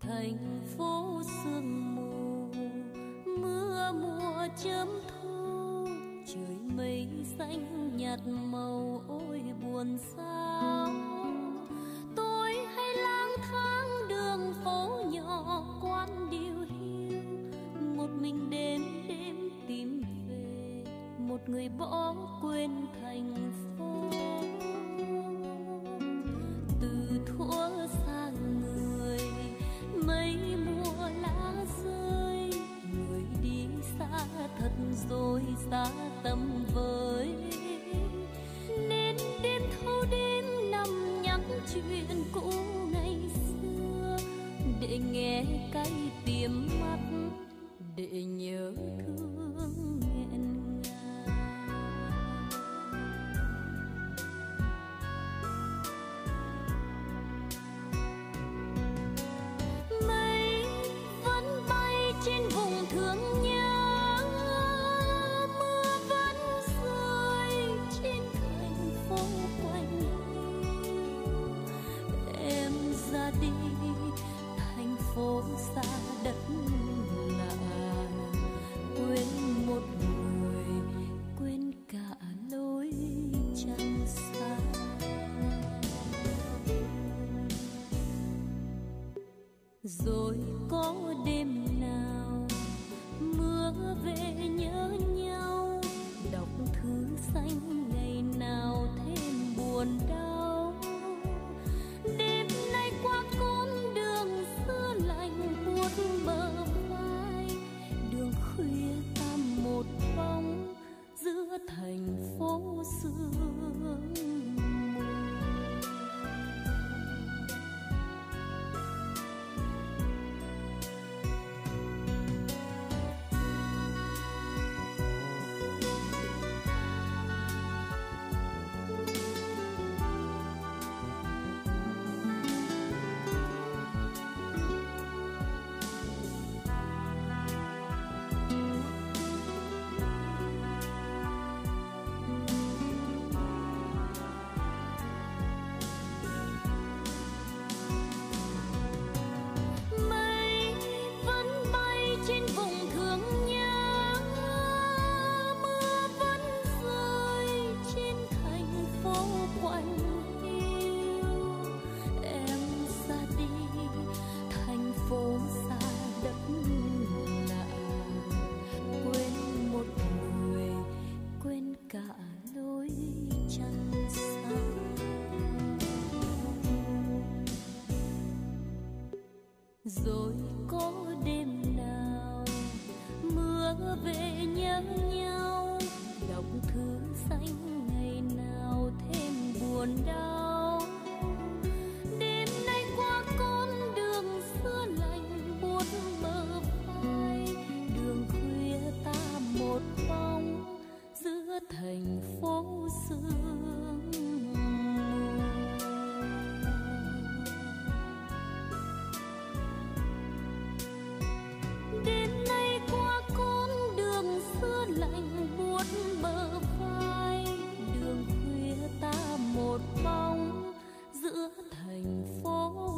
thành phố sương mù, mưa mùa chớm thu, trời mây xanh nhạt màu ôi buồn sao. Tôi hay lang thang đường phố nhỏ quán điều hiu, một mình đêm đêm tìm về một người bỏ quên thành phố. Từ thuở xa người mấy mùa lá rơi, người đi xa thật rồi xa tầm với, nên đêm thâu đêm nằm nhắc chuyện cũ ngày xưa, để nghe cay tìm mắt, để nhớ thương nghẹn ngào. Mây vẫn bay trên vùng thương nhớ, mưa vẫn rơi trên thành phố quanh hiu. Em ra đi thành phố xa đất lạ, quên một người, quên cả lối chân xa. Rồi có đêm nào mưa về nhớ nhau, đọc thư xanh ngày nào thêm buồn đau. Đêm nay qua con đường xưa lạnh buốt bờ vai, đường khuya ta một bóng giữa thành phố sương mù. Rồi có đêm nào mưa về nhớ nhau, đọc thư xanh ngày nào thêm buồn đau. Đêm nay qua con đường xưa lạnh buốt bờ vai, đường khuya ta một bóng giữa thành phố sương mù. Đêm nay qua con đường xưa lạnh buốt bờ vai, đường khuya ta một bóng giữa thành phố